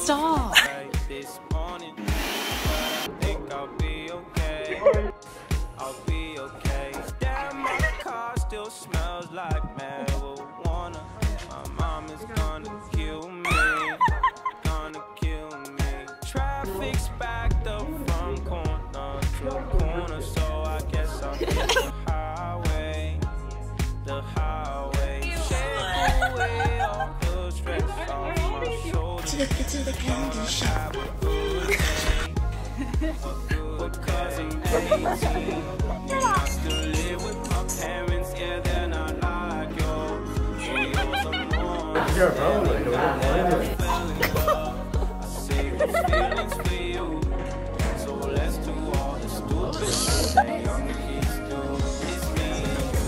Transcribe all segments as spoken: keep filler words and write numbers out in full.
Stop. This morning, I think I'll be okay. I'll be okay. Damn, my car still smells like marijuana. My mom is gonna kill me. Gonna kill me. Traffic's backed up from corner to corner, so I guess I'll take the highway. The highway. Shake away all the stress off my shoulders. To the, to the candy shop. Because I'm eighteen, I still live with my parents, yeah, they're not like yours. You're probably the I save these feelings for you, so let's do all the stupid shit that young kids do. It's me.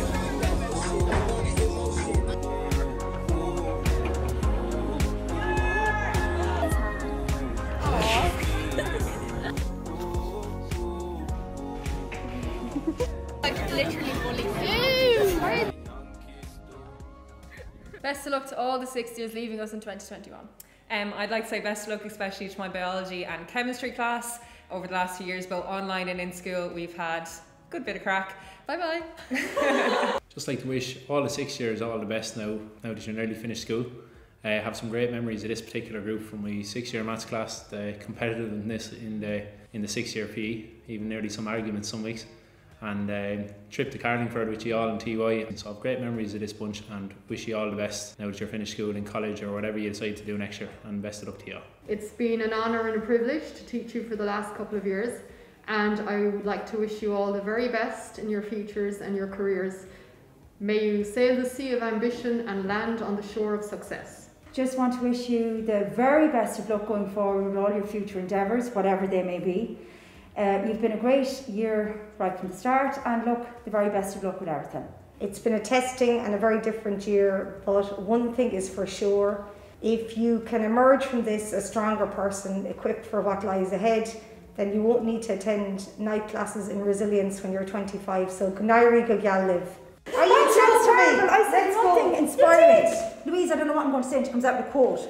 Best of luck to all the sixth years leaving us in twenty twenty-one. Um, I'd like to say best of luck especially to my biology and chemistry class. Over the last few years, both online and in school, we've had a good bit of crack. Bye bye. Just like to wish all the sixth years all the best now, now that you're nearly finished school. I uh, have some great memories of this particular group from my sixth year maths class, the competitiveness in the in the sixth year P E, even nearly some arguments some weeks. And uh, trip to Carlingford with you all in T Y. So I have great memories of this bunch and wish you all the best now that you're finished school in college or whatever you decide to do next year, and best of luck to you all. It's been an honour and a privilege to teach you for the last couple of years, and I would like to wish you all the very best in your futures and your careers. May you sail the sea of ambition and land on the shore of success. Just want to wish you the very best of luck going forward with all your future endeavours, whatever they may be. Uh, you've been a great year right from the start, and look, the very best of luck with everything. It's been a testing and a very different year, but one thing is for sure, if you can emerge from this a stronger person, equipped for what lies ahead, then you won't need to attend night classes in resilience when you're twenty-five, so Gnairi go gal live. Are you so terrible? I said Let's nothing go. inspiring. Louise, I don't know what I'm going to say, and she comes out with a quote.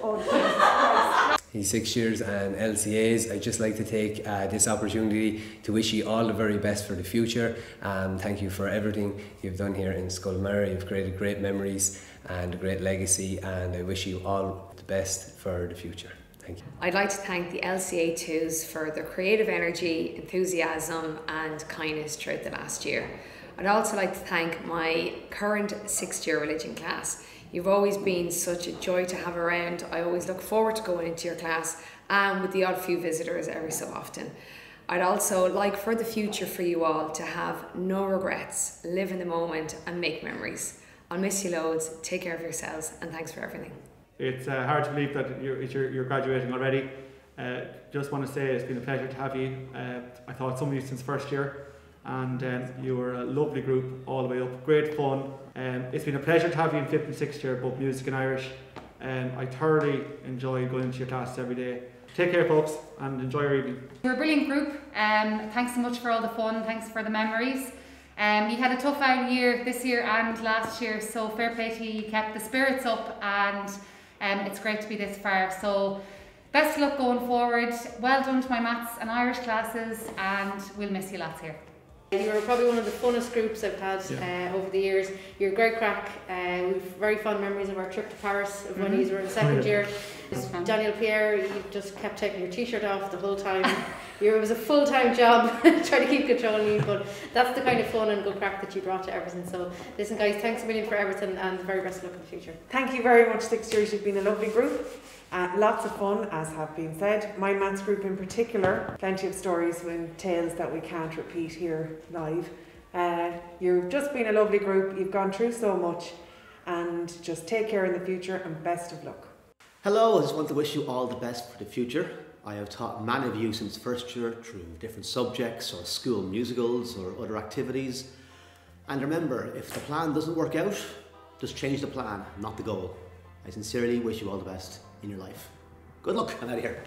Oh, He's six years and L C As. I'd just like to take uh, this opportunity to wish you all the very best for the future. Um, thank you for everything you've done here in Scoil. You've created great memories and a great legacy, and I wish you all the best for the future. Thank you. I'd like to thank the L C A twos for their creative energy, enthusiasm and kindness throughout the last year. I'd also like to thank my current sixth year religion class. You've always been such a joy to have around. I always look forward to going into your class, and with the odd few visitors every so often. I'd also like for the future for you all to have no regrets, live in the moment and make memories. I'll miss you loads, take care of yourselves, and thanks for everything. It's uh, hard to believe that you're, you're, you're graduating already. Uh, just want to say it's been a pleasure to have you. Uh, I thought some of you since first year, and um, you were a lovely group all the way up, great fun. Um, it's been a pleasure to have you in fifth and sixth year, both music and Irish. Um, I thoroughly enjoy going into your classes every day. Take care folks, and enjoy your evening. You're a brilliant group. Um, thanks so much for all the fun, thanks for the memories. Um, you had a tough out year this year and last year, so fair play to you. You kept the spirits up, and um, it's great to be this far. So best of luck going forward. Well done to my maths and Irish classes, and we'll miss you lots here. You were probably one of the funnest groups I've had yeah. uh, over the years. You're a great crack. Uh, we've very fond memories of our trip to Paris of when mm-hmm. you were in second oh, yeah. year. Daniel Pierre, you just kept taking your t-shirt off the whole time. you, it was a full-time job trying to keep controlling you, but that's the kind of fun and good crack that you brought to everything. So listen guys, thanks a million for everything, and the very best of luck in the future. Thank you very much, six years. You've been a lovely group. Uh, lots of fun, as have been said. My maths group in particular, plenty of stories and tales that we can't repeat here live. Uh, you've just been a lovely group, you've gone through so much, and just take care in the future, and best of luck. Hello, I just want to wish you all the best for the future. I have taught many of you since first year through different subjects or school musicals or other activities. And remember, if the plan doesn't work out, just change the plan, not the goal. I sincerely wish you all the best in your life. Good luck, I'm out of here.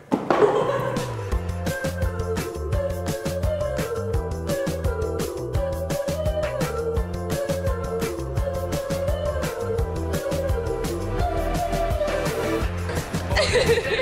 Ha ha ha!